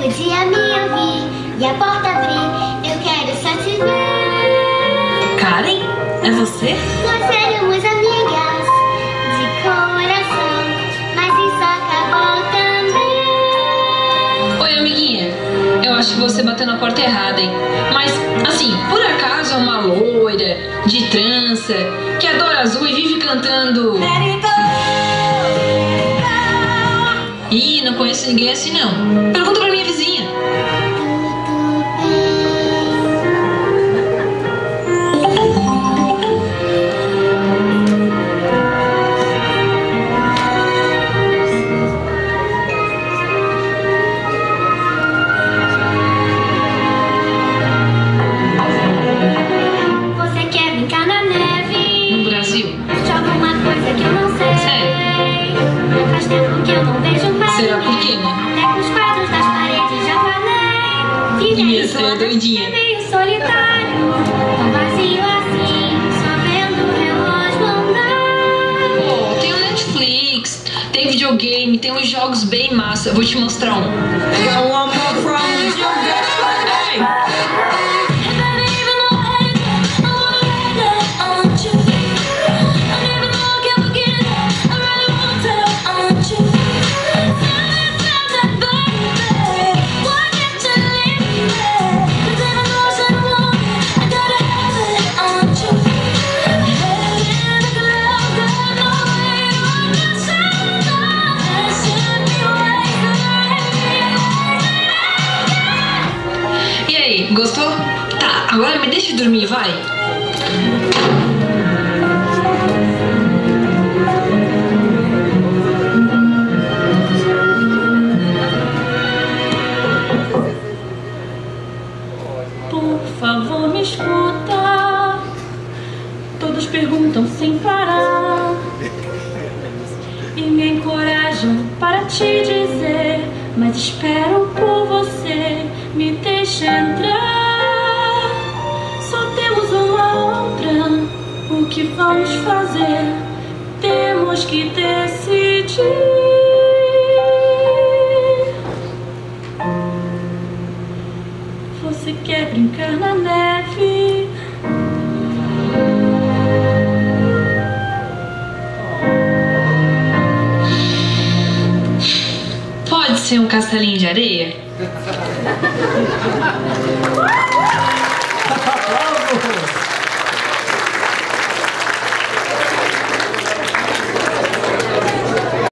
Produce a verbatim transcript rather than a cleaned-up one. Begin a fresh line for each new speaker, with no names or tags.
Certo dia me ouvi e a porta abri. Eu quero só te ver.
Karen, é você?
Nós éramos amigas de coração, mas isso acabou também.
Oi, amiguinha. Eu acho que você bateu na porta errada, hein? Mas, assim, por acaso é uma loira, de trança, que adora azul e vive cantando... Ih, não conheço ninguém assim, não. Pergunta pra minha vizinha.
Você quer brincar na neve?
No Brasil?
Joga uma coisa que eu não sei.
Sério?
Faz tempo que eu não vejo um pé.
Será por quê, né?
Até com os quadros das paredes já falei. Vive
E minha
aí
estreia
toda,
doidinha.
é meio solitário, tão vazio assim, só vendo o relógio andar.
Pô, tem o Netflix, tem videogame, tem uns jogos bem massa. Eu vou te mostrar um. Got one more from with your girl. E aí, gostou? Tá, agora me deixa dormir, vai.
Por favor, me escuta. Todos perguntam sem parar e me encorajam para te dizer, mas espero por você. Me deixa entrar. Só temos uma outra. O que vamos fazer? Temos que decidir. Você quer brincar na neve?
Pode ser um castelinho de areia?